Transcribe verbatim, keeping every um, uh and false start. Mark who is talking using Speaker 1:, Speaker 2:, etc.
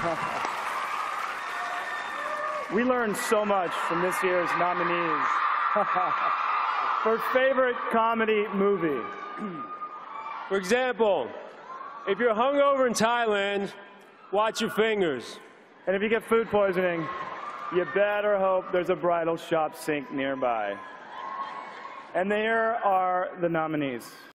Speaker 1: We learned so much from this year's nominees. For favorite comedy movie.
Speaker 2: For example, if you're hungover in Thailand, watch your fingers.
Speaker 1: And if you get food poisoning, you better hope there's a bridal shop sink nearby. And there are the nominees.